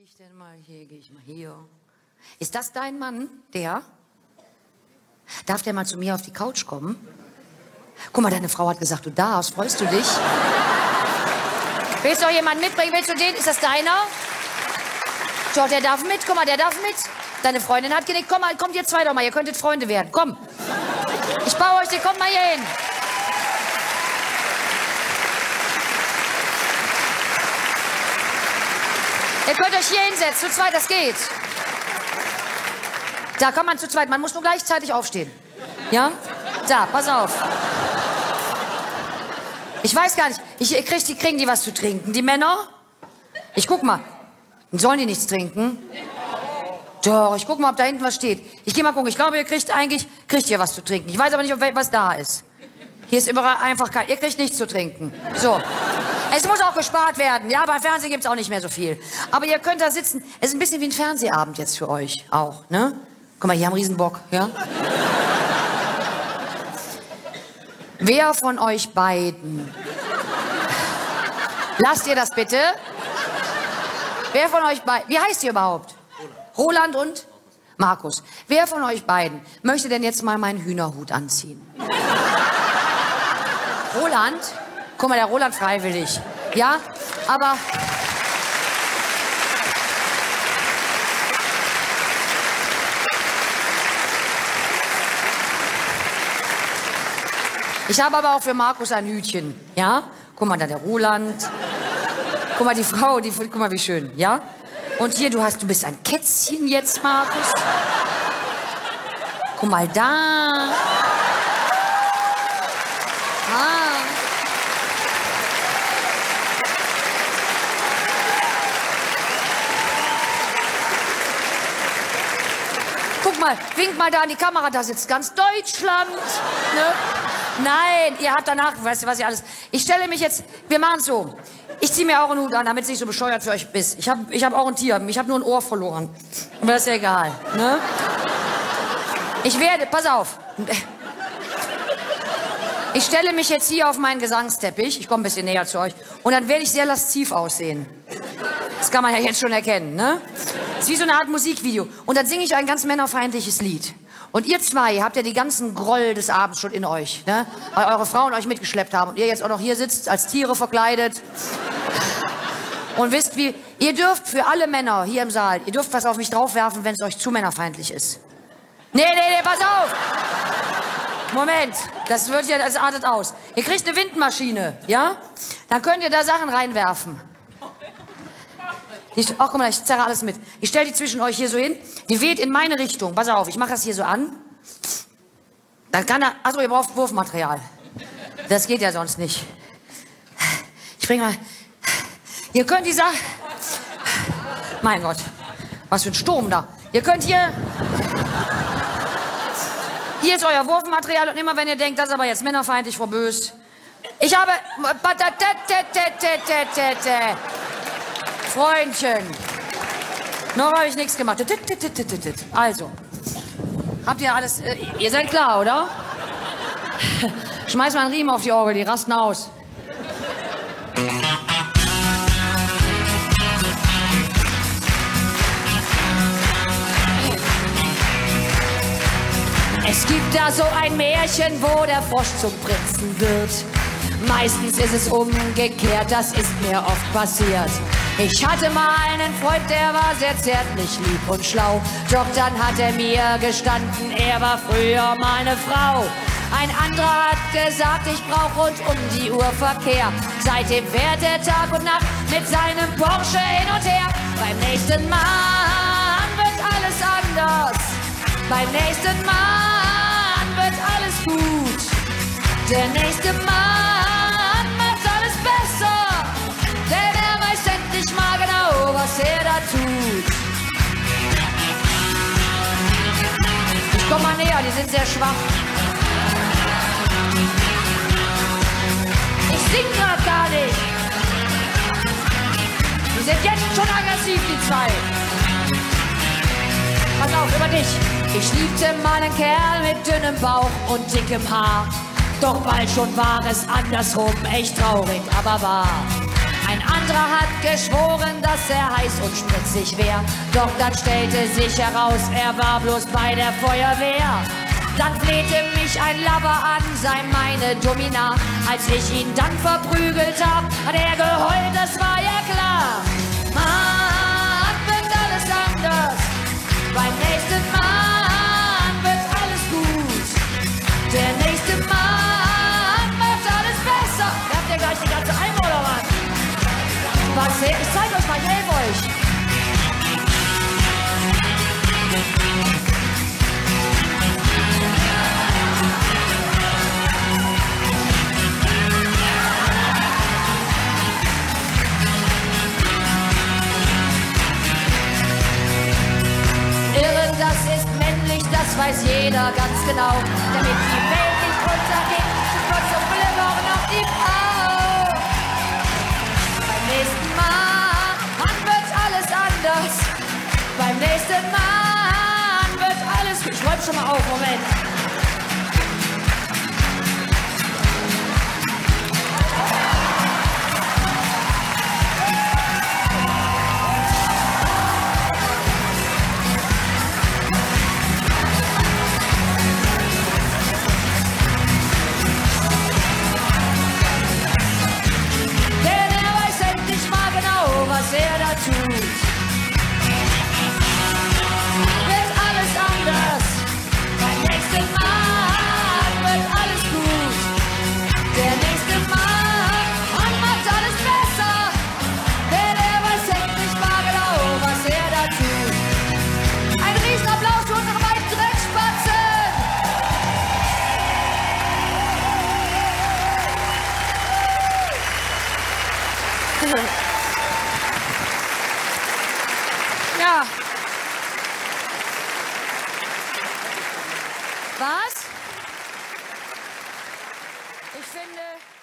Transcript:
ich denn mal hier? Gehe ich mal hier. Ist das dein Mann, der? Darf der mal zu mir auf die Couch kommen? Guck mal, deine Frau hat gesagt, du darfst. Freust du dich? Willst du auch jemanden mitbringen? Willst du den? Ist das deiner? Doch, der darf mit. Guck mal, der darf mit. Deine Freundin hat genickt. Komm mal, kommt ihr zwei doch mal. Ihr könntet Freunde werden. Komm. Ich baue euch den. Kommt mal hier hin. Ihr könnt euch hier hinsetzen. Zu zweit, das geht. Da kann man zu zweit. Man muss nur gleichzeitig aufstehen. Ja? Da, pass auf. Ich weiß gar nicht. Kriegen die was zu trinken? Die Männer? Ich guck mal. Sollen die nichts trinken? Doch, ich guck mal, ob da hinten was steht. Ich gehe mal gucken. Ich glaube, kriegt ihr was zu trinken. Ich weiß aber nicht, was da ist. Hier ist überall einfach kein... Ihr kriegt nichts zu trinken. So. Es muss auch gespart werden. Ja, beim Fernsehen gibt's auch nicht mehr so viel. Aber ihr könnt da sitzen. Es ist ein bisschen wie ein Fernsehabend jetzt für euch auch, ne? Guck mal, hier haben Riesenbock, ja? Wer von euch beiden... Lasst ihr das bitte? Wer von euch beiden... Wie heißt ihr überhaupt? Roland und Markus. Wer von euch beiden möchte denn jetzt mal meinen Hühnerhut anziehen? Roland? Guck mal, der Roland freiwillig. Ja, aber... Ich habe aber auch für Markus ein Hütchen, ja? Guck mal, da der Roland. Guck mal, die Frau, guck mal, wie schön, ja? Und hier, du bist ein Kätzchen jetzt, Markus. Guck mal da. Ah. Guck mal, wink mal da an die Kamera, da sitzt ganz Deutschland. Ne? Nein, ihr habt danach, weißt du, was ihr alles... Ich stelle mich jetzt, wir machen es so. Ich ziehe mir auch einen Hut an, damit es nicht so bescheuert für euch ist. Ich hab auch ein Tier, ich habe nur ein Ohr verloren. Aber das ist ja egal, ne? Ich werde, pass auf. Ich stelle mich jetzt hier auf meinen Gesangsteppich, ich komme ein bisschen näher zu euch, und dann werde ich sehr lasziv aussehen. Das kann man ja jetzt schon erkennen, ne? Das ist wie so eine Art Musikvideo. Und dann singe ich ein ganz männerfeindliches Lied. Und ihr zwei habt ja die ganzen Groll des Abends schon in euch, ne? Weil eure Frauen euch mitgeschleppt haben und ihr jetzt auch noch hier sitzt, als Tiere verkleidet. Und wisst wie, ihr dürft für alle Männer hier im Saal, ihr dürft was auf mich draufwerfen, wenn es euch zu männerfeindlich ist. Nee, pass auf! Moment, das artet aus. Ihr kriegt eine Windmaschine, ja? Dann könnt ihr da Sachen reinwerfen. Ach, guck mal, ich zerre alles mit. Ich stelle die zwischen euch hier so hin. Die weht in meine Richtung. Pass auf, ich mache das hier so an. Dann kann er... Achso, ihr braucht Wurfmaterial. Das geht ja sonst nicht. Ich bring mal... Ihr könnt dieser... Mein Gott, was für ein Sturm da. Ihr könnt hier... Hier ist euer Wurfmaterial und immer wenn ihr denkt, das ist aber jetzt männerfeindlich, Frau Bös. Ich habe... Freundchen. Noch habe ich nichts gemacht. Also. Habt ihr alles... ihr seid klar, oder? Schmeiß mal einen Riemen auf die Orgel, die rasten aus. Es gibt da so ein Märchen, wo der Frosch zum Prinzen wird. Meistens ist es umgekehrt, das ist mir oft passiert. Ich hatte mal einen Freund, der war sehr zärtlich, lieb und schlau. Doch dann hat er mir gestanden, er war früher meine Frau. Ein anderer hat gesagt, ich brauch rund um die Uhr Verkehr. Seitdem fährt er Tag und Nacht mit seinem Porsche hin und her. Beim nächsten Mann wird alles anders. Beim nächsten Mann wird alles gut. Der nächste Mann macht alles besser. Denn er weiß endlich mal genau, was er da tut. Ich komm mal näher, die sind sehr schwach. Ich sing grad gar nicht. Die sind jetzt schon aggressiv, die zwei. Pass auf, über dich. Ich liebte meinen Kerl mit dünnem Bauch und dickem Haar. Doch bald schon war es andersrum, echt traurig, aber wahr. Ein anderer hat geschworen, dass er heiß und spritzig wär. Doch dann stellte sich heraus, er war bloß bei der Feuerwehr. Dann flehte mich ein Lover an, sei meine Domina. Als ich ihn dann verprügelt hab, hat er geheult, das war ja klar. Mann, wird alles anders. Beim nächsten Mann wird alles gut. Der nächste Mann macht alles besser. Habt ihr gleich die ganze Eimer oder was? Was? Ich zeig euch mal, ich helfe euch. Das ist männlich, das weiß jeder ganz genau. Damit die Welt nicht untergeht, wird zum Glück auch noch die Frau. Beim nächsten Mann wird alles anders. Beim nächsten Mann wird alles... Ich schreib schon mal auf, Moment. Was er da tut, wird alles anders. Beim nächsten Mal wird alles gut. Der nächste Mal macht alles besser. Denn er weiß endlich mal genau, was er da tut. Ein Riesenapplaus für unsere beiden Dreckspatzen. Ja. Was? Ich finde...